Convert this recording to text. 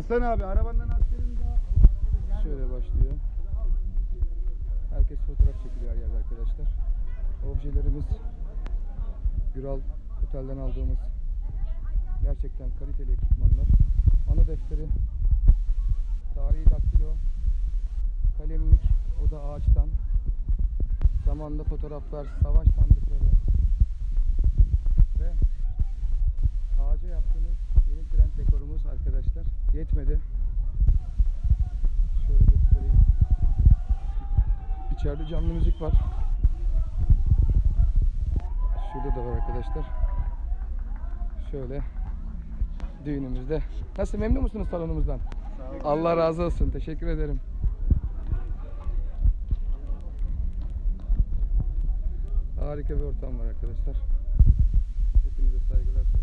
Aslan abi arabanın anahtarını da Şöyle başlıyor. Herkes fotoğraf çekiliyor her yerde arkadaşlar. Objelerimiz Güral Otel'den aldığımız gerçekten kaliteli ekipmanlar. Ana defteri, tarihi daktilo, kalemlik, o da ağaçtan. Zamanında fotoğraflar, savaş sandıkları ve ağaca yaptığımız yeni trend dekorumuz arkadaşlar. Yetmedi. Şöyle göstereyim. İçeride canlı müzik var. Şurada da var arkadaşlar. Şöyle düğünümüzde. Nasıl, memnun musunuz salonumuzdan? Allah razı olsun. Teşekkür ederim. Harika bir ortam var arkadaşlar. Hepinize saygılar.